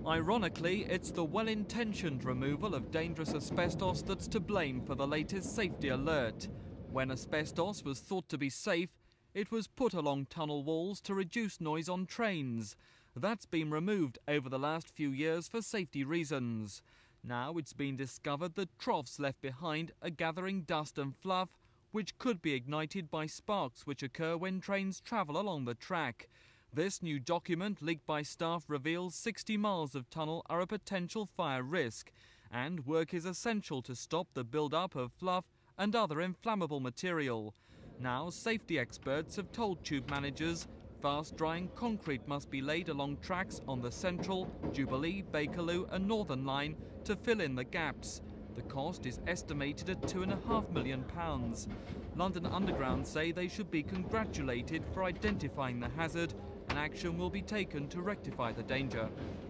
Ironically, it's the well-intentioned removal of dangerous asbestos that's to blame for the latest safety alert. When asbestos was thought to be safe, it was put along tunnel walls to reduce noise on trains. That's been removed over the last few years for safety reasons. Now it's been discovered that troughs left behind are gathering dust and fluff, which could be ignited by sparks which occur when trains travel along the track. This new document, leaked by staff, reveals 60 miles of tunnel are a potential fire risk, and work is essential to stop the build-up of fluff and other inflammable material. Now, safety experts have told tube managers fast-drying concrete must be laid along tracks on the Central, Jubilee, Bakerloo and Northern Line to fill in the gaps. The cost is estimated at £2.5 million. London Underground say they should be congratulated for identifying the hazard, and action will be taken to rectify the danger.